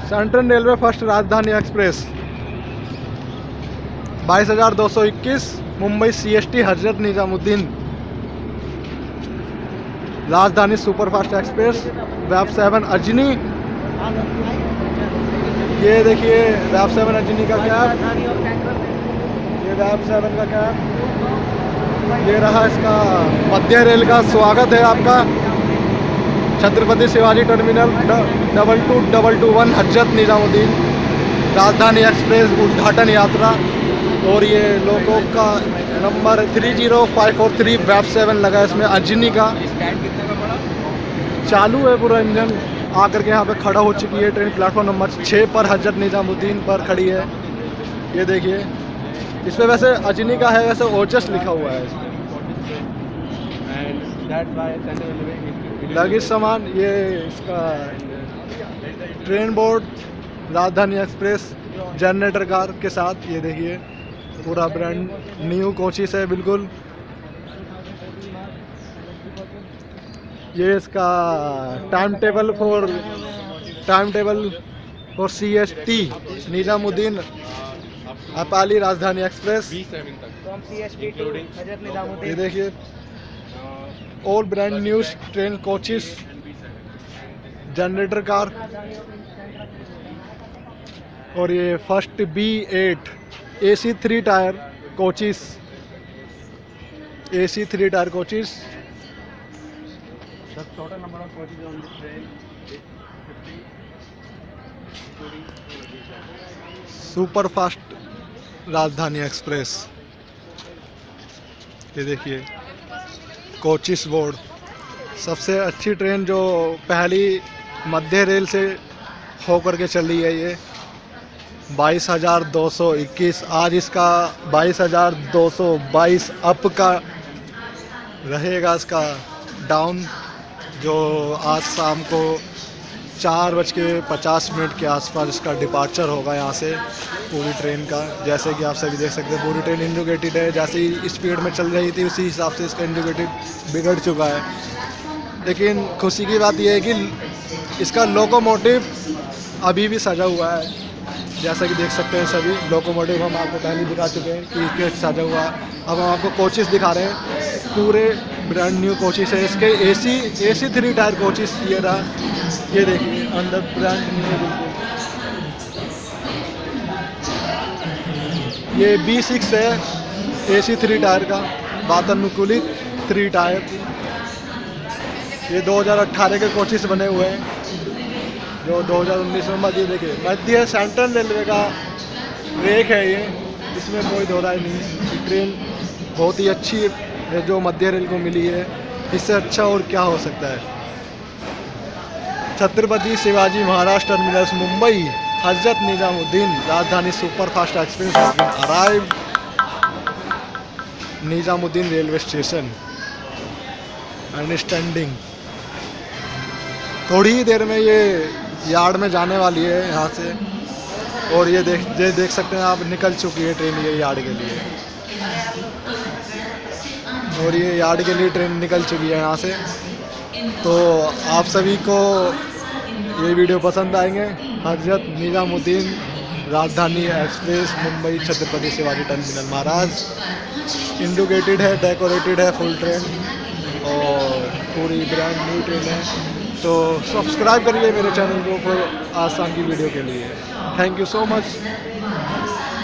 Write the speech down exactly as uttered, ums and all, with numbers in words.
Central railway first Rajdhani express बाईस हज़ार दो सौ इक्कीस Mumbai CST Hazrat Nizamuddin Rajdhani superfast express वैब सेवन अजनी। ये देखिए वैब सेवन अजनी का कैब, ये वैब सेवन का कैब, ये रहा इसका मध्य रेल का स्वागत है आपका Chhatrapati Shivaji terminal double two double two one Hazrat Nizamuddin Rajdhani express उद्घाटन यात्रा। और ये लोगों का number three zero five four three वैब सेवन लगा है इसमें अजनी का। चालू है पूरा इंजन, आकर के यहाँ पे खड़ा हो चुकी है ट्रेन प्लेटफॉर्म नंबर छः पर हजरत निजामुद्दीन पर खड़ी है। ये देखिए इस पर वैसे अजनी का है, वैसे ओजस लिखा हुआ है इसमें। लगेज सामान, ये इसका train board Rajdhani express generator car के साथ। ये देखिए पूरा ब्रांड न्यू कोचिस है बिल्कुल। ये इसका time table for time table for C S T Nizamuddin अपाली राजधानी एक्सप्रेस। ये देखिए all brand new train coaches generator car. और ये first B eight A C three tier coaches, A C three tier coaches. Total number of coaches on this train super fast Rajdhani express. ये देखिए coaches board, सबसे अच्छी train जो पहली मध्य rail से होकर के चल रही है। ये बाईस हज़ार दो सौ इक्कीस, आज इसका बाईस हज़ार दो सौ बाईस अप का रहेगा इसका डाउन, जो आज शाम को चार बज के पचास मिनट के आसपास इसका डिपार्चर होगा यहाँ से पूरी ट्रेन का। जैसे कि आप सभी देख सकते हैं पूरी ट्रेन इंडिकेटेड है, जैसे ही स्पीड में चल रही थी उसी हिसाब से इसका इंडिकेटेड बिगड़ चुका है। लेकिन खुशी की बात यह है कि इसका लोकोमोटिव अभी भी सजा हुआ है, जैसा कि देख सकते हैं सभी लोकोमोटिव हम आपको पहले दिखा चुके हैं कि इसके सजा हुआ। अब हम आपको कोचिस दिखा रहे हैं, पूरे ब्रांड न्यू कोचिस है इसके। AC AC three tier coaches ये रहा, ये देखिए अंदर ब्रांड न्यू बिल्कुल। ये बी सिक्स है एसी थ्री टायर का वातानुकूलित थ्री टायर। ये दो हज़ार अट्ठारह के कोचिस बने हुए हैं जो दो हज़ार उन्नीस में मध्य देखिए मध्य सेंट्रल रेलवे का रेक है ये, इसमें कोई दो राय नहीं है। ट्रेन बहुत ही अच्छी है जो मध्य रेल को मिली है, इससे अच्छा और क्या हो सकता है। Chhatrapati Shivaji Maharaj terminus Mumbai Hazrat Nizamuddin Rajdhani superfast express arrive Nizamuddin railway station and standing. थोड़ी ही देर में ये यार्ड में जाने वाली है यहाँ से। और ये देख ये देख सकते हैं आप, निकल चुकी है ट्रेन ये यार्ड के लिए। और ये यार्ड के लिए ट्रेन निकल चुकी है यहाँ से। तो आप सभी को ये वीडियो पसंद आएंगे। Hazrat Nizamuddin Rajdhani express Mumbai Chhatrapati Shivaji terminal Maharaj indicated है, डेकोरेटेड है फुल ट्रेन और पूरी ब्रांड न्यू ट्रेन है। तो सब्सक्राइब करिए मेरे चैनल को फॉर आसान की वीडियो के लिए। Thank you so much.